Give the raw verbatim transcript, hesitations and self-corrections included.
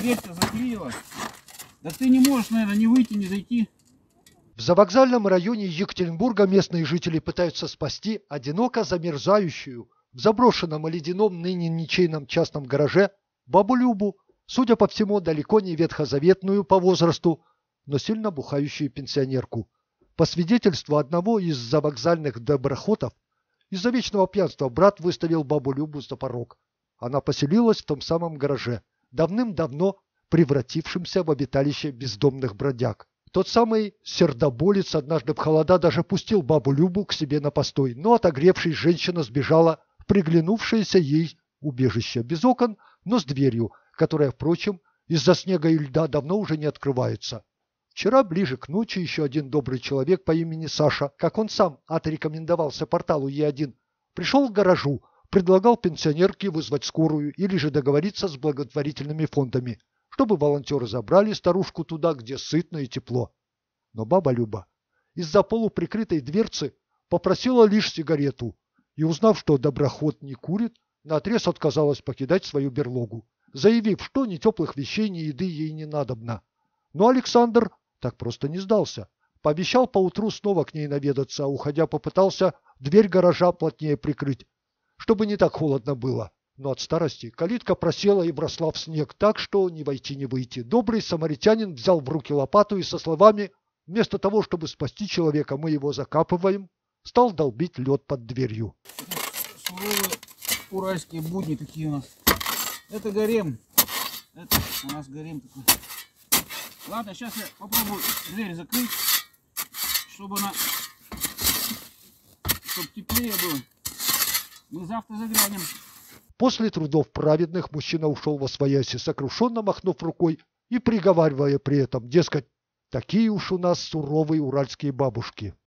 Дверь-то заклеила. Да ты не можешь, наверное, не выйти, не зайти. В завокзальном районе Екатеринбурга местные жители пытаются спасти одиноко замерзающую в заброшенном и ледяном ныне ничейном частном гараже бабу Любу, судя по всему, далеко не ветхозаветную по возрасту, но сильно бухающую пенсионерку. По свидетельству одного из завокзальных доброхотов, из-за вечного пьянства брат выставил бабу Любу за порог. Она поселилась в том самом гараже, давным-давно превратившемся в обиталище бездомных бродяг. Тот самый сердоболец однажды в холода даже пустил бабу Любу к себе на постой, но, отогревшись, женщина сбежала в приглянувшееся ей убежище без окон, но с дверью, которая, впрочем, из-за снега и льда давно уже не открывается. Вчера ближе к ночи еще один добрый человек по имени Саша, как он сам отрекомендовался порталу Е один, пришел к гаражу, предлагал пенсионерке вызвать скорую или же договориться с благотворительными фондами, чтобы волонтеры забрали старушку туда, где сытно и тепло. Но баба Люба из-за полуприкрытой дверцы попросила лишь сигарету и, узнав, что доброхот не курит, наотрез отказалась покидать свою берлогу, заявив, что ни теплых вещей, ни еды ей не надобно. Но Александр так просто не сдался. Пообещал поутру снова к ней наведаться, а уходя попытался дверь гаража плотнее прикрыть, чтобы не так холодно было. Но от старости калитка просела и вросла в снег так, что ни войти, ни выйти. Добрый самаритянин взял в руки лопату и со словами «Вместо того, чтобы спасти человека, мы его закапываем», стал долбить лед под дверью. Суровые уральские будни такие у нас. Это гарем. Это у нас гарем такой. Ладно, сейчас я попробую дверь закрыть, чтобы она, чтобы теплее было. Мы завтра заглянем. После трудов праведных мужчина ушел восвояси, сокрушенно махнув рукой и приговаривая при этом, дескать, такие уж у нас суровые уральские бабушки.